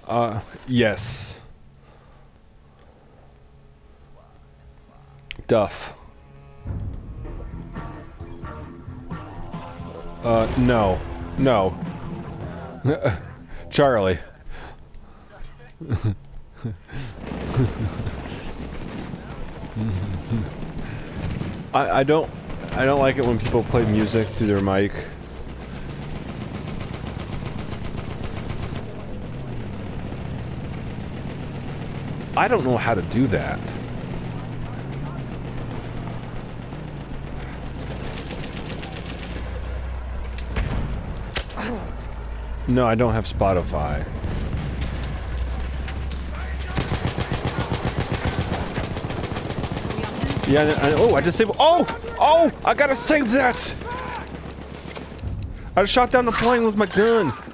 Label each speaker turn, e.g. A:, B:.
A: Yes. Duff. No. No. Charlie. I don't like it when people play music through their mic. I don't know how to do that. No, I don't have Spotify. Yeah, oh, I just saved. Oh! Oh! I gotta save that! I shot down the plane with my gun!